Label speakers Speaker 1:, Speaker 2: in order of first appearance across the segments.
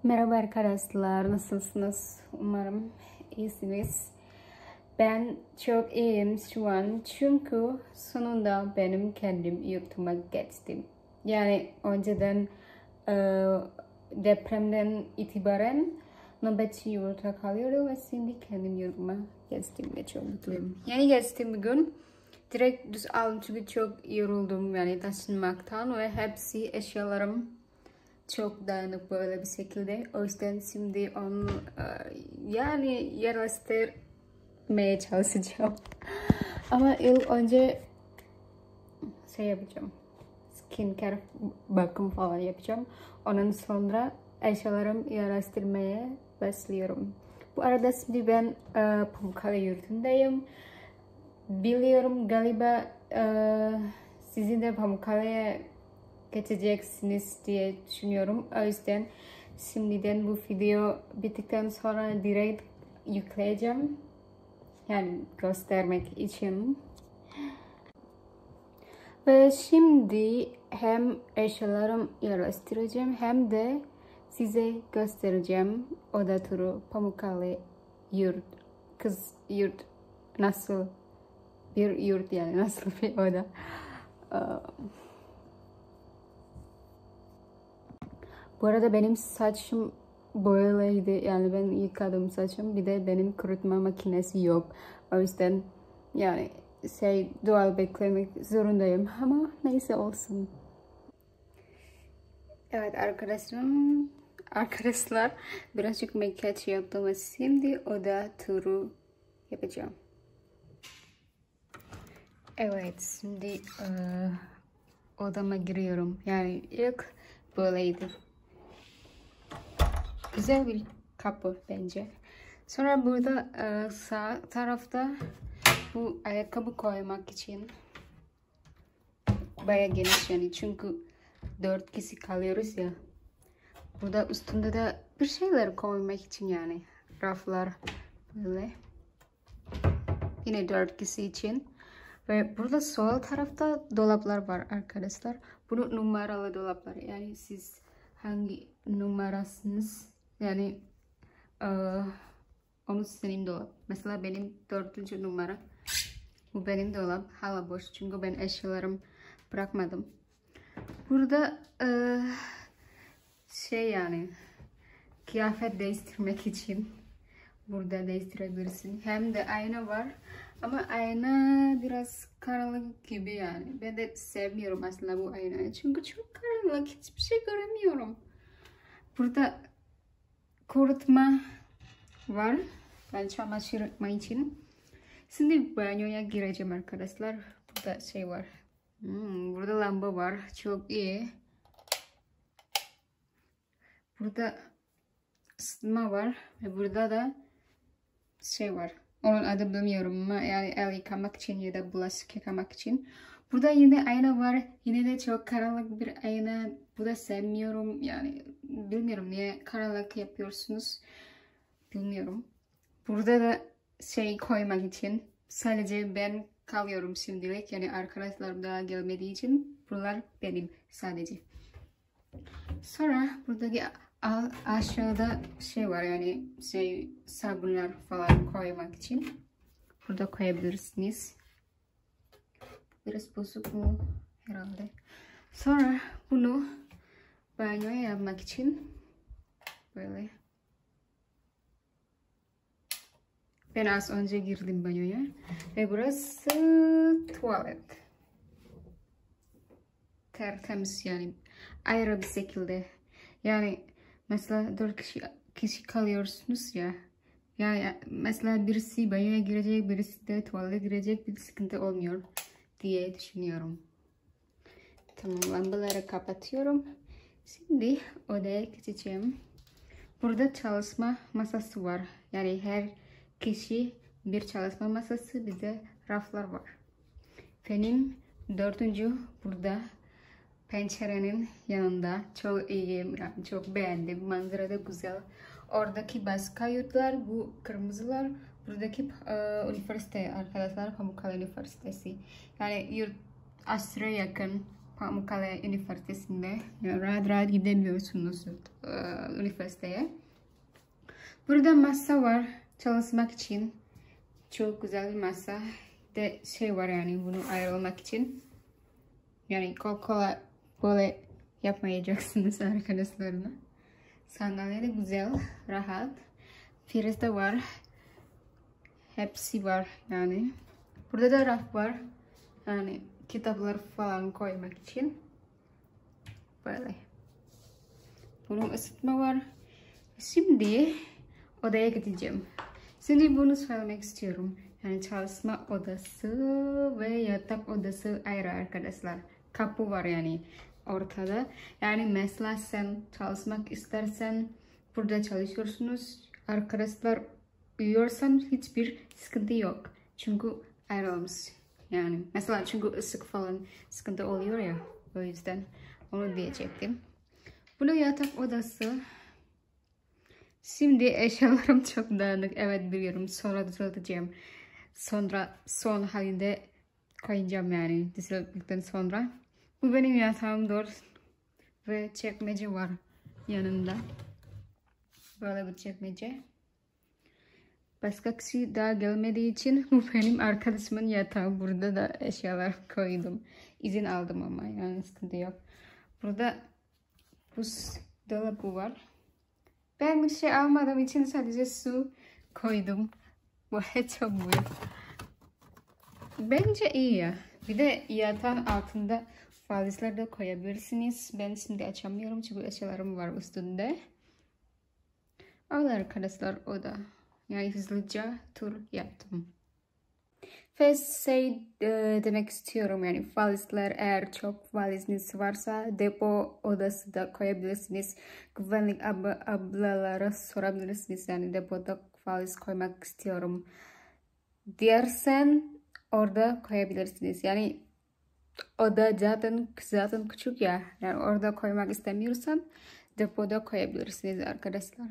Speaker 1: Merhaba arkadaşlar, nasılsınız? Umarım iyisiniz. Ben çok iyiyim şu an çünkü sonunda benim kendim yurtuma geçtim. Yani önceden e, depremden itibaren nöbetçi yurtta kalıyordum ve şimdi kendim yurtuma geçtim ve çok mutluyum. Yani geçtim bir gün direkt düz aldım çünkü çok yoruldum yani taşınmaktan ve hepsi eşyalarım çok dağınık böyle bir şekilde. O yüzden şimdi onu yani yerleştirmeye çalışacağım. Ama ilk önce şey yapacağım. Skincare bakım falan yapacağım. Ondan sonra eşyalarımı yerleştirmeye başlıyorum. Bu arada şimdi ben Pamukkale yurdundayım. Biliyorum galiba sizin de Pamukkale'ye geçeceksiniz diye düşünüyorum. O yüzden şimdiden bu video bittikten sonra direkt yükleyeceğim. Yani göstermek için. Ve şimdi hem eşyalarımı yerleştireceğim hem de size göstereceğim oda turu Pamukkale yurt. Kız yurt nasıl bir yurt yani nasıl bir oda. Bu arada benim saçım böyleydi. Yani ben yıkadım saçım. Bir de benim kurutma makinesi yok. O yüzden yani doğal beklemek zorundayım. Ama neyse olsun. Evet arkadaşlar birazcık makyaj yaptım ve şimdi oda turu yapacağım. Evet şimdi odama giriyorum. Yani ilk böyleydi. Güzel bir kapı bence. Sonra burada sağ tarafta bu ayakkabı koymak için bayağı geniş yani çünkü 4 kişi kalıyoruz ya. Burada üstünde de bir şeyler koymak için yani raflar böyle. Yine 4 kişi için. Ve burada sol tarafta dolaplar var arkadaşlar. Bunu numaralı dolaplar yani siz hangi numarasınız yani onu senin dolap. Mesela benim 4. numara. Bu benim dolap. Hala boş çünkü ben eşyalarımı bırakmadım. Burada yani kıyafet değiştirmek için burada değiştirebilirsin. Hem de ayna var. Ama ayna biraz karanlık gibi yani. Ben de sevmiyorum aslında bu aynayı. Çünkü çok karanlık. Hiçbir şey göremiyorum. Burada kurutma var. Ben çamaşır yapma için. Şimdi banyoya gireceğim arkadaşlar. Burada şey var. Burada lamba var. Çok iyi. Burada ısıtma var. Ve burada da şey var. Onun adı bilmiyorum ama yani el yıkamak için ya da bulaşık yıkamak için. Burada yine ayna var. Yine de çok karanlık bir ayna. Bu da sevmiyorum. Yani bilmiyorum niye karanlık yapıyorsunuz. Bilmiyorum. Burada da şey koymak için sadece ben kalıyorum şimdilik. Yani arkadaşlarım daha gelmediği için buralar benim sadece. Sonra buradaki aşağıda şey var yani sabunlar falan koymak için. Burada koyabilirsiniz. Biraz bozuk mu herhalde. Sonra bunu banyoya yapmak için böyle. Ben az önce girdim banyoya. Ve burası tuvalet. Tertemiz yani. Ayrı bir şekilde. Yani mesela 4 kişi kalıyorsunuz ya. Yani mesela birisi banyoya girecek, birisi de tuvalete girecek, bir sıkıntı olmuyor diye düşünüyorum. Tamam, lambaları kapatıyorum. Şimdi odaya geçeceğim. Burada çalışma masası var. Yani her kişi bir çalışma masası, bir de raflar var. Benim 4. burada pencerenin yanında çok iyiyim. Yani çok beğendim. Manzara da güzel. Oradaki başka yurtlar bu kırmızılar. Buradaki üniversite arkadaşlar Pamukkale Üniversitesi. Yani yurt aşırı yakın. Pamukkale Üniversitesi'nde. Yani rahat rahat gidemiyorsunuz üniversiteye. Burada masa var çalışmak için. Çok güzel bir masa. De şey var yani bunu ayrılmak için. Yani kol kola böyle yapmayacaksınız arkadaşlarına. Sandalye de güzel, rahat. Priz de var. Hepsi var yani. Burada da raf var. Yani kitaplar falan koymak için. Böyle. Bunun ısıtma var. Şimdi odaya gideceğim. Şimdi bunu söylemek istiyorum. Yani çalışma odası ve yatak odası ayrı arkadaşlar. Kapı var yani ortada. Yani mesela sen çalışmak istersen burada çalışıyorsunuz. Arkadaşlar uyuyorsan hiçbir sıkıntı yok. Çünkü ayrılmış. Yani mesela çünkü ısık falan sıkıntı oluyor ya. O yüzden onu diyecektim. Bu yatak odası. Şimdi eşyalarım çok dağınık. Evet biliyorum. Sonra düzelteceğim. Sonra son halinde koyacağım yani. Düzelttikten sonra. Bu benim yatağımdır. Ve çekmece var yanımda. Böyle bir çekmece. Başka kişi daha gelmediği için bu benim arkadaşımın yatağı. Burada da eşyalar koydum. İzin aldım ama yani sıkıntı yok. Burada buz dolabı var. Ben bir şey almadığım için sadece su koydum. Bu çok büyük. Bence iyi ya. Bir de yatağın altında valizler de koyabilirsiniz. Ben şimdi açamıyorum çünkü eşyalarım var üstünde. Öyle arkadaşlar o da. Yani hızlıca tur yaptım. Ve demek istiyorum yani valizler eğer çok valiziniz varsa depo odası da koyabilirsiniz. Güvenlik ablalara sorabilirsiniz yani depoda valiz koymak istiyorum dersen orada koyabilirsiniz. Yani oda zaten küçük ya. Yani orada koymak istemiyorsan depoda koyabilirsiniz arkadaşlar.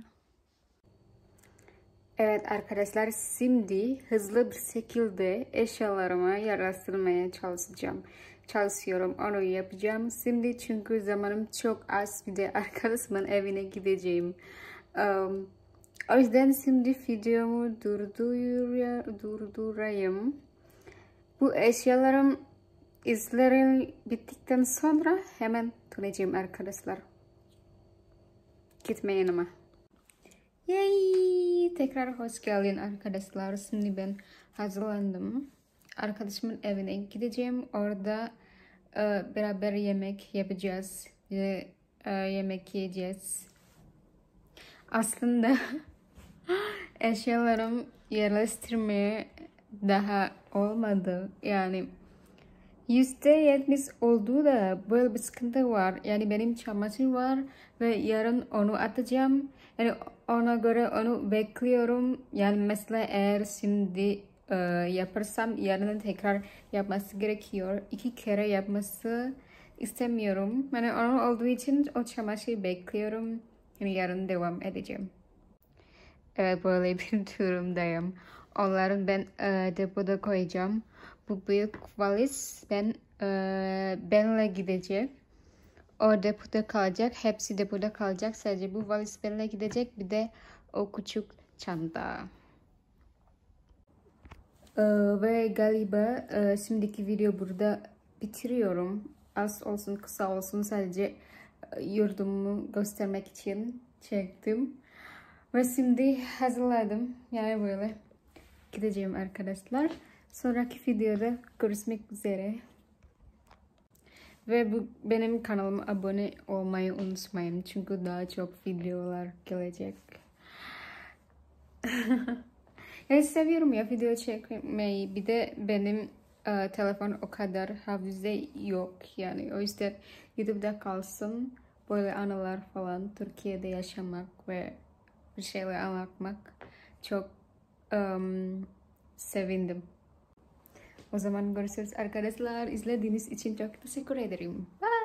Speaker 1: Evet arkadaşlar şimdi hızlı bir şekilde eşyalarıma yerleştirmeye çalışıyorum onu yapacağım şimdi çünkü zamanım çok az bir de arkadaşımın evine gideceğim. O yüzden şimdi videomu durdurayım. Bu eşyalarım izlerin bittikten sonra hemen döneceğim arkadaşlar. Gitmeyin ama. Yay! Tekrar hoş geldin arkadaşlar. Şimdi ben hazırlandım. Arkadaşımın evine gideceğim. Orada beraber yemek yapacağız. Ve yemek yiyeceğiz. Aslında eşyalarım yerleştirmeye daha olmadı. Yani %70 olduğu da böyle bir sıkıntı var. Yani benim çamaşır var ve yarın onu atacağım. Yani ona göre onu bekliyorum. Yani mesela eğer şimdi yaparsam yarın tekrar yapması gerekiyor. 2 kere yapması istemiyorum. Yani onu olduğu için o çamaşırı bekliyorum. Yani yarın devam edeceğim. Evet böyle bir durumdayım. Onları ben depoda koyacağım. Bu büyük valiz benle gidecek. O depoda kalacak. Hepsi depoda kalacak. Sadece bu valiz benle gidecek. Bir de o küçük çanta. Ve galiba şimdiki video burada bitiriyorum. Az olsun kısa olsun sadece yurdumu göstermek için çektim. Ve şimdi hazırladım. Yani böyle gideceğim arkadaşlar. Sonraki videoda görüşmek üzere. Ve benim kanalıma abone olmayı unutmayın. Çünkü daha çok videolar gelecek. Yani seviyorum ya video çekmeyi. Bir de benim telefon o kadar hafıza yok. Yani o yüzden YouTube'da kalsın. Böyle anılar falan. Türkiye'de yaşamak ve bir şeyler anlatmak. Çok sevindim. O zaman görüşürüz arkadaşlar. İzlediğiniz için çok teşekkür ederim. Bye.